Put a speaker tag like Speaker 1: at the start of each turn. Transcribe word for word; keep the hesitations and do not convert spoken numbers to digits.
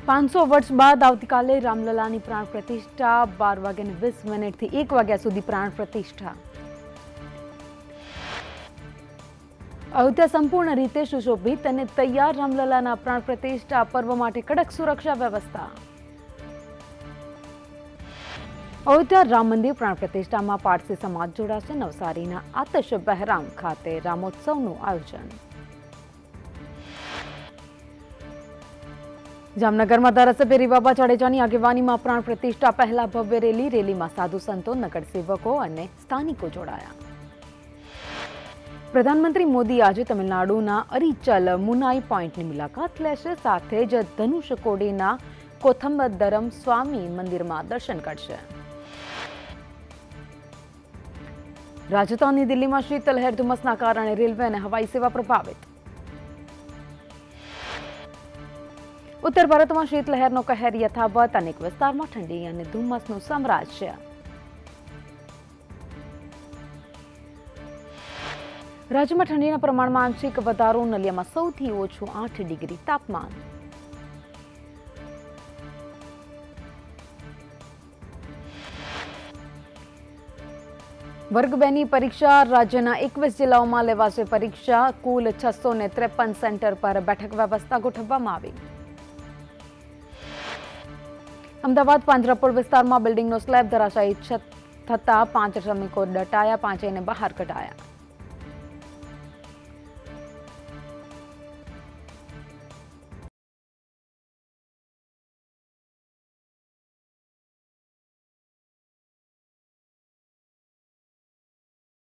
Speaker 1: પાંચસો વર્ષ બાદ આવતીકાલે રામલલાની પ્રાણ પ્રતિષ્ઠા બાર વાગ્યાને વીસ મિનિટથી એક વાગ્યા સુધી પ્રાણ પ્રતિષ્ઠા। અયોધ્યા સંપૂર્ણ રીતે સુશોભિત અને તૈયાર રામલલાના પ્રાણ પ્રતિષ્ઠા પર્વ માટે કડક સુરક્ષા વ્યવસ્થા। અયોધ્યા રામ મંદિર પ્રાણ પ્રતિષ્ઠામાં પારસી સમાજ જોડાશે। નવસારીના આતશ બહેરામ ખાતે રામોત્સવનું આયોજન। જામનગરમાં ધારાસભ્ય રીવાબા જાડેજાની આગેવાનીમાં પ્રાણ પ્રતિષ્ઠા પહેલા ભવ્ય રેલી રેલીમાં સાધુ સંતો નગરસેવકો અને સ્થાનિકો જોડાયા। પ્રધાનમંત્રી મોદી આજે તમિલનાડુના અરીચલ મુનાઈ પોઈન્ટની મુલાકાત લેશે। સાથે જ ધનુષકોડીના કોથંબદરમ સ્વામી મંદિરમાં દર્શન કરશે। રાજધાની દિલ્હીમાં શીતલહેર ધુમ્મસના કારણે રેલવે અને હવાઈ સેવા પ્રભાવિત। उत्तर भारत में शीतलहर कहर यथावत। अनेक विस्तार में ठंडी और धुम्मसનું साम्राज्य। राज्य में ठंडी प्रमाण में आंशिक वधारो। नलिया में सौथी ओछું आठ डिग्री तापमान। वर्ग बे ની परीक्षा राज्यના એકવીસ જિલ્લાઓમાં લેવાશે परीक्षा। कुल छसो ने त्रेपन सेंटर पर बैठक व्यवस्था गोठवવામાં આવી। अमदावाद પાંજરાપોળ વિસ્તારમાં બિલ્ડિંગનો સ્લેબ ધરાશાયી થતા પાંચ શ્રમિકો દટાયા, પાંચેયને બહાર કઢાયા।